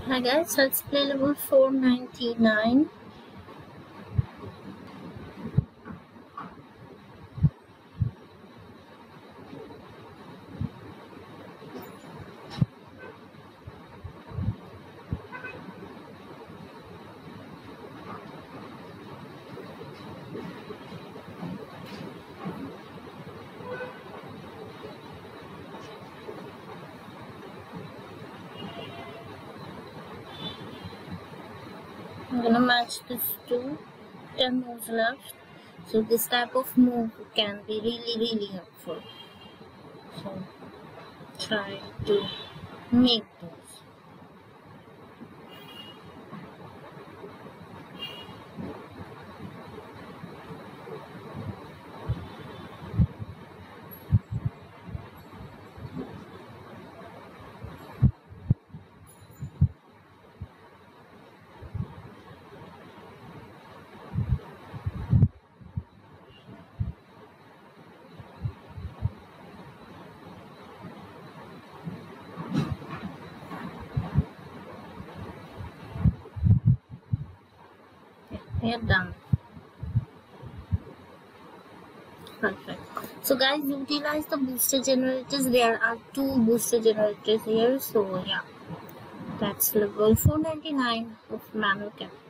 Hi guys, let's play level 499. I'm gonna match this to 10 moves left. So this type of move can be really helpful. So try to make those. We are done. Perfect. So guys, utilize the booster generators. There are 2 booster generators here. So yeah, that's level 499 of Manor.